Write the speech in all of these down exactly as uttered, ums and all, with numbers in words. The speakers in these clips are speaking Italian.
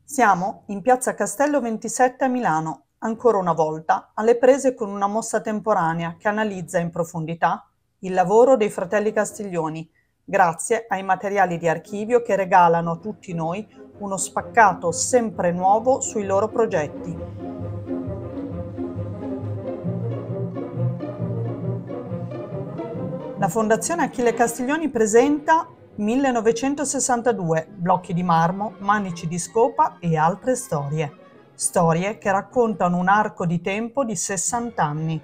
Siamo in piazza Castello ventisette a Milano, ancora una volta alle prese con una mostra temporanea che analizza in profondità il lavoro dei fratelli Castiglioni, grazie ai materiali di archivio che regalano a tutti noi uno spaccato sempre nuovo sui loro progetti. La Fondazione Achille Castiglioni presenta millenovecentosessantadue, blocchi di marmo, manici di scopa e altre storie. Storie che raccontano un arco di tempo di sessanta anni.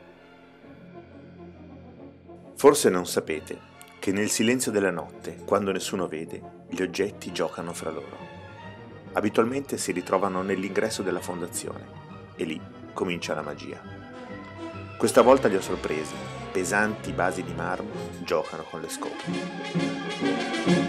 Forse non sapete che nel silenzio della notte, quando nessuno vede, gli oggetti giocano fra loro. Abitualmente si ritrovano nell'ingresso della fondazione e lì comincia la magia. Questa volta li ho sorpresi, pesanti basi di marmo giocano con le scope.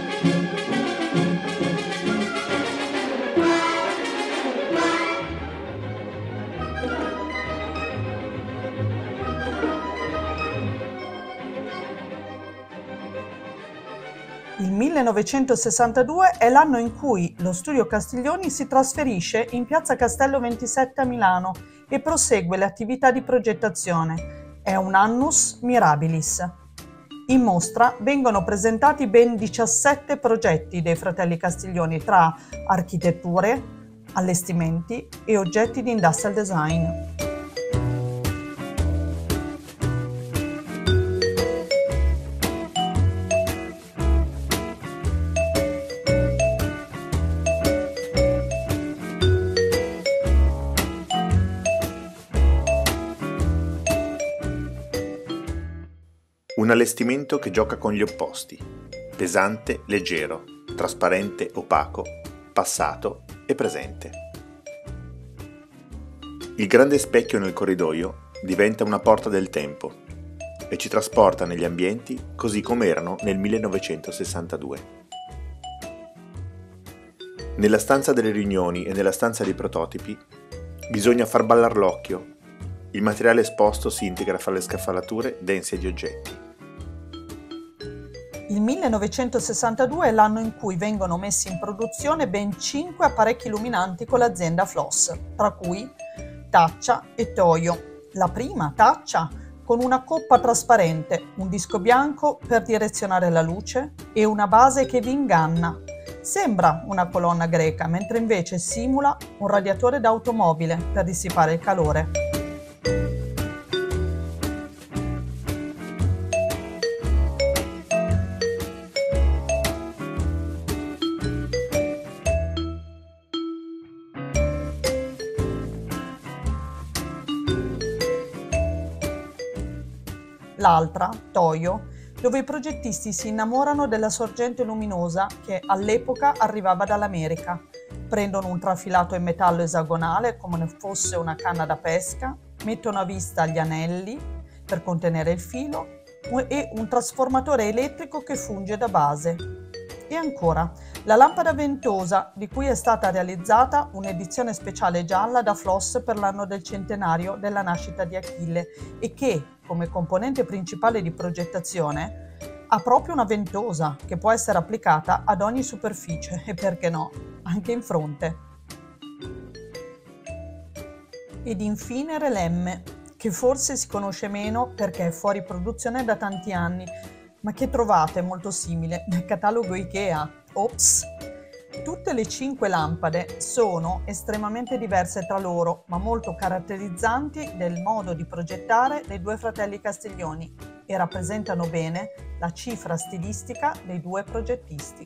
Il millenovecentosessantadue è l'anno in cui lo studio Castiglioni si trasferisce in piazza Castello ventisette a Milano e prosegue le attività di progettazione. È un annus mirabilis. In mostra vengono presentati ben diciassette progetti dei fratelli Castiglioni tra architetture, allestimenti e oggetti di industrial design. Un allestimento che gioca con gli opposti, pesante, leggero, trasparente, opaco, passato e presente. Il grande specchio nel corridoio diventa una porta del tempo e ci trasporta negli ambienti così come erano nel millenovecentosessantadue. Nella stanza delle riunioni e nella stanza dei prototipi bisogna far ballar l'occhio. Il materiale esposto si integra fra le scaffalature dense di oggetti. Il millenovecentosessantadue è l'anno in cui vengono messi in produzione ben cinque apparecchi illuminanti con l'azienda Floss, tra cui Taccia e Toyo. La prima, Taccia, con una coppa trasparente, un disco bianco per direzionare la luce e una base che vi inganna. Sembra una colonna greca, mentre invece simula un radiatore d'automobile per dissipare il calore. L'altra, Toyo, dove i progettisti si innamorano della sorgente luminosa che all'epoca arrivava dall'America. Prendono un trafilato in metallo esagonale come fosse una canna da pesca, mettono a vista gli anelli per contenere il filo e un trasformatore elettrico che funge da base. E ancora, la lampada ventosa, di cui è stata realizzata un'edizione speciale gialla da Floss per l'anno del centenario della nascita di Achille e che, come componente principale di progettazione, ha proprio una ventosa che può essere applicata ad ogni superficie e, perché no, anche in fronte. Ed infine Relemme, che forse si conosce meno perché è fuori produzione da tanti anni, ma che trovate molto simile nel catalogo Ikea. Ops! Tutte le cinque lampade sono estremamente diverse tra loro, ma molto caratterizzanti del modo di progettare dei due fratelli Castiglioni e rappresentano bene la cifra stilistica dei due progettisti.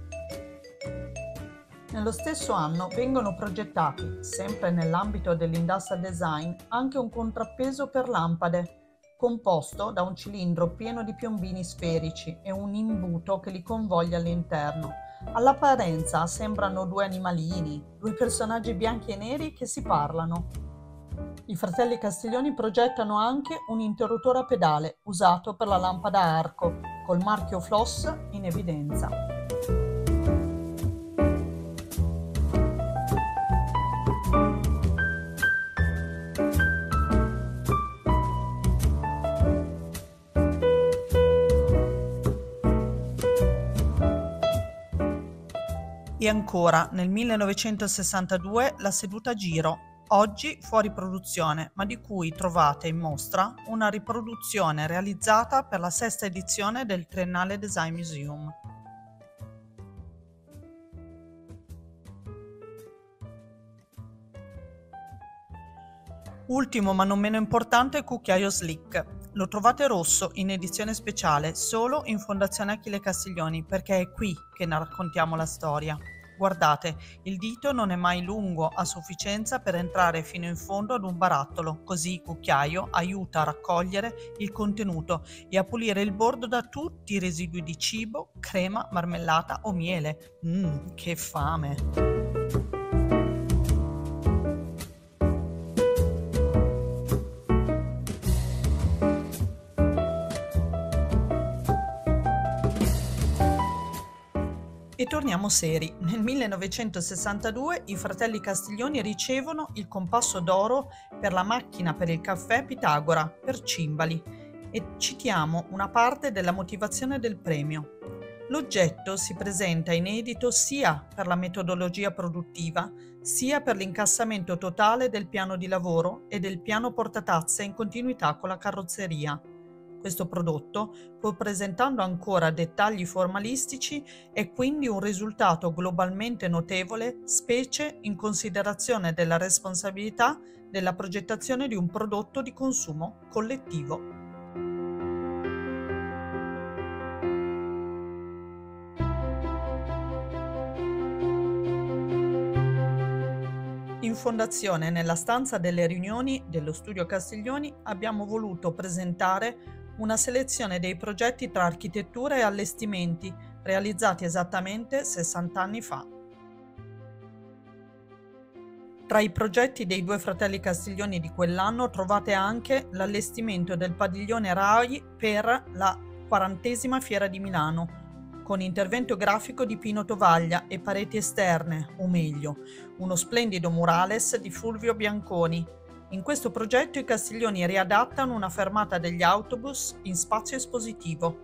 Nello stesso anno vengono progettati, sempre nell'ambito dell'industrial design, anche un contrappeso per lampade, composto da un cilindro pieno di piombini sferici e un imbuto che li convoglia all'interno. All'apparenza sembrano due animalini, due personaggi bianchi e neri che si parlano. I fratelli Castiglioni progettano anche un interruttore a pedale usato per la lampada a arco, col marchio Floss in evidenza. E ancora, nel millenovecentosessantadue, la seduta a giro, oggi fuori produzione, ma di cui trovate in mostra una riproduzione realizzata per la sesta edizione del Triennale Design Museum. Ultimo ma non meno importante, il cucchiaio Slick. Lo trovate rosso in edizione speciale solo in Fondazione Achille Castiglioni, perché è qui che ne raccontiamo la storia. Guardate, il dito non è mai lungo a sufficienza per entrare fino in fondo ad un barattolo, così il cucchiaio aiuta a raccogliere il contenuto e a pulire il bordo da tutti i residui di cibo, crema, marmellata o miele. Mmm, che fame! E torniamo seri. Nel millenovecentosessantadue i fratelli Castiglioni ricevono il Compasso d'Oro per la macchina per il caffè Pitagora per Cimbali e citiamo una parte della motivazione del premio. L'oggetto si presenta inedito sia per la metodologia produttiva sia per l'incassamento totale del piano di lavoro e del piano portatazze in continuità con la carrozzeria. Questo prodotto, pur presentando ancora dettagli formalistici, è quindi un risultato globalmente notevole, specie in considerazione della responsabilità della progettazione di un prodotto di consumo collettivo. In Fondazione, nella stanza delle riunioni dello Studio Castiglioni, abbiamo voluto presentare una selezione dei progetti tra architettura e allestimenti realizzati esattamente sessanta anni fa. Tra i progetti dei due fratelli Castiglioni di quell'anno trovate anche l'allestimento del padiglione RAI per la quarantesima Fiera di Milano, con intervento grafico di Pino Tovaglia e pareti esterne, o meglio, uno splendido murales di Fulvio Bianconi. In questo progetto i Castiglioni riadattano una fermata degli autobus in spazio espositivo.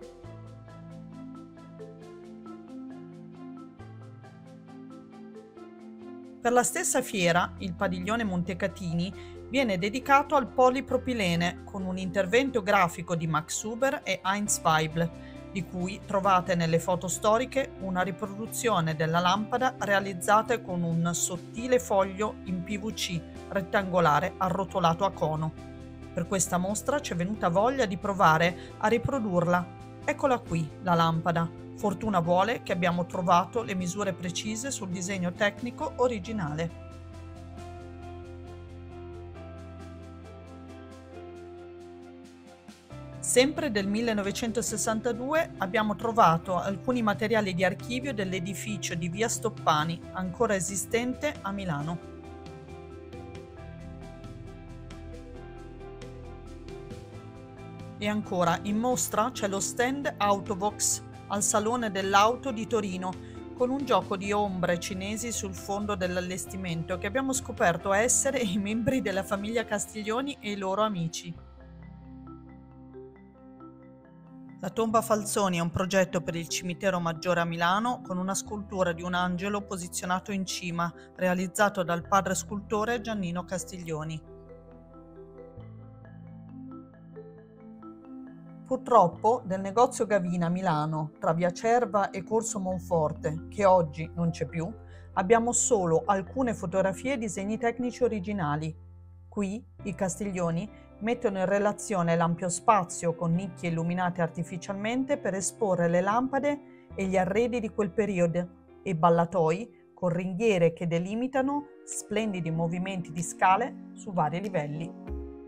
Per la stessa fiera, il padiglione Montecatini viene dedicato al polipropilene con un intervento grafico di Max Huber e Heinz Weibel, di cui trovate nelle foto storiche una riproduzione della lampada realizzata con un sottile foglio in P V C rettangolare arrotolato a cono. Per questa mostra ci è venuta voglia di provare a riprodurla. Eccola qui, la lampada. Fortuna vuole che abbiamo trovato le misure precise sul disegno tecnico originale. Sempre del millenovecentosessantadue abbiamo trovato alcuni materiali di archivio dell'edificio di Via Stoppani, ancora esistente a Milano. E ancora, in mostra c'è lo stand Autovox al Salone dell'Auto di Torino, con un gioco di ombre cinesi sul fondo dell'allestimento che abbiamo scoperto essere i membri della famiglia Castiglioni e i loro amici. La tomba Falzoni è un progetto per il Cimitero Maggiore a Milano con una scultura di un angelo posizionato in cima, realizzato dal padre scultore Giannino Castiglioni. Purtroppo del negozio Gavina a Milano, tra Via Cerva e Corso Monforte, che oggi non c'è più, abbiamo solo alcune fotografie e disegni tecnici originali. Qui i Castiglioni mettono in relazione l'ampio spazio con nicchie illuminate artificialmente per esporre le lampade e gli arredi di quel periodo e ballatoi con ringhiere che delimitano splendidi movimenti di scale su vari livelli.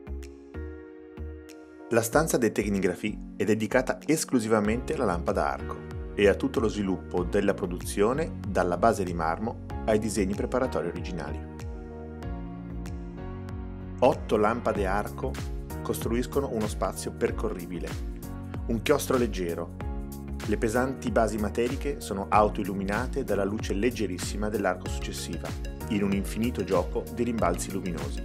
La stanza dei Tecnigraphie è dedicata esclusivamente alla lampada a arco e a tutto lo sviluppo della produzione dalla base di marmo ai disegni preparatori originali. Otto lampade a arco costruiscono uno spazio percorribile, un chiostro leggero. Le pesanti basi materiche sono autoilluminate dalla luce leggerissima dell'arco successiva, in un infinito gioco di rimbalzi luminosi.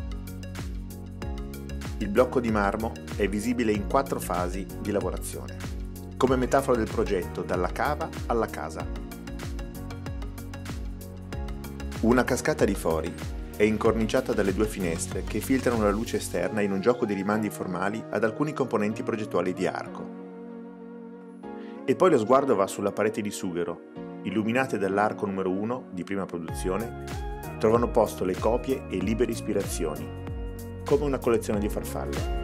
Il blocco di marmo è visibile in quattro fasi di lavorazione, come metafora del progetto dalla cava alla casa. Una cascata di fori è incorniciata dalle due finestre che filtrano la luce esterna in un gioco di rimandi formali ad alcuni componenti progettuali di Arco. E poi lo sguardo va sulla parete di sughero, illuminate dall'arco numero uno di prima produzione, trovano posto le copie e libere ispirazioni, come una collezione di farfalle.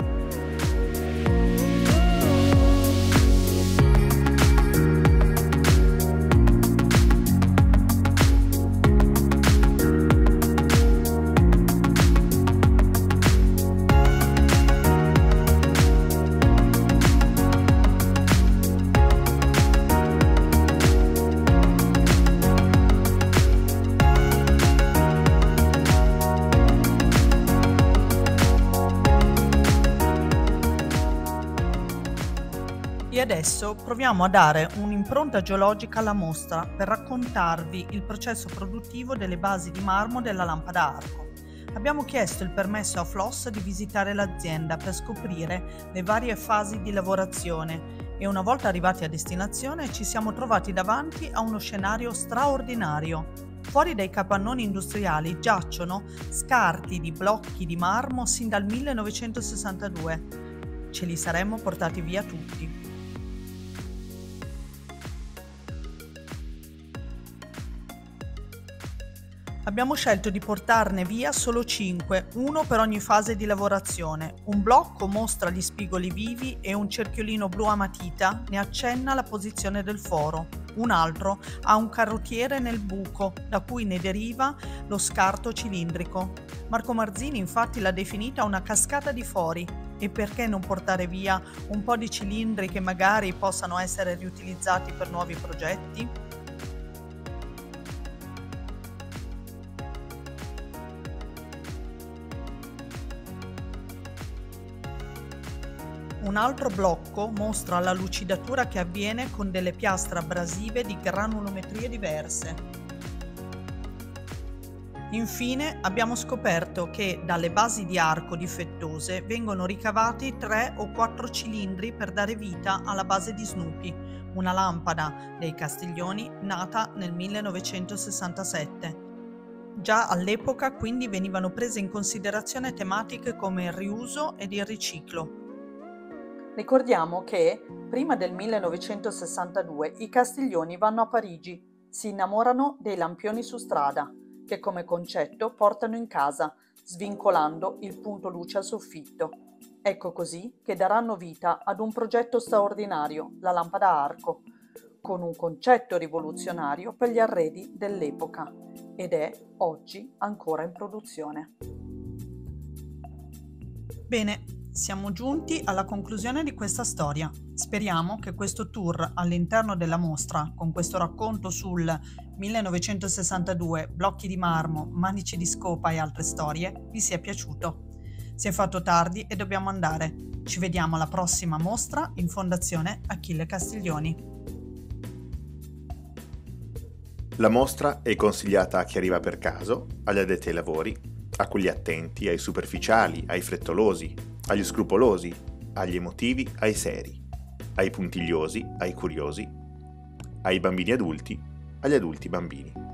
E adesso proviamo a dare un'impronta geologica alla mostra per raccontarvi il processo produttivo delle basi di marmo della lampada Arco. Abbiamo chiesto il permesso a Floss di visitare l'azienda per scoprire le varie fasi di lavorazione e una volta arrivati a destinazione ci siamo trovati davanti a uno scenario straordinario. Fuori dai capannoni industriali giacciono scarti di blocchi di marmo sin dal millenovecentosessantadue. Ce li saremmo portati via tutti. Abbiamo scelto di portarne via solo cinque, uno per ogni fase di lavorazione. Un blocco mostra gli spigoli vivi e un cerchiolino blu a matita ne accenna la posizione del foro. Un altro ha un carottiere nel buco, da cui ne deriva lo scarto cilindrico. Marco Marzini infatti l'ha definita una cascata di fori. E perché non portare via un po' di cilindri che magari possano essere riutilizzati per nuovi progetti? Un altro blocco mostra la lucidatura che avviene con delle piastre abrasive di granulometrie diverse. Infine abbiamo scoperto che dalle basi di arco difettose vengono ricavati tre o quattro cilindri per dare vita alla base di Snoopy, una lampada dei Castiglioni nata nel millenovecentosessantasette. Già all'epoca quindi venivano prese in considerazione tematiche come il riuso ed il riciclo. Ricordiamo che, prima del millenovecentosessantadue, i Castiglioni vanno a Parigi, si innamorano dei lampioni su strada, che come concetto portano in casa, svincolando il punto luce al soffitto. Ecco così che daranno vita ad un progetto straordinario, la lampada Arco, con un concetto rivoluzionario per gli arredi dell'epoca, ed è oggi ancora in produzione. Bene. Siamo giunti alla conclusione di questa storia. Speriamo che questo tour all'interno della mostra, con questo racconto sul millenovecentosessantadue, blocchi di marmo, manici di scopa e altre storie, vi sia piaciuto. Si è fatto tardi e dobbiamo andare. Ci vediamo alla prossima mostra in Fondazione Achille Castiglioni. La mostra è consigliata a chi arriva per caso, agli addetti ai lavori, a quelli attenti, ai superficiali, ai frettolosi, agli scrupolosi, agli emotivi, ai seri, ai puntigliosi, ai curiosi, ai bambini adulti, agli adulti bambini.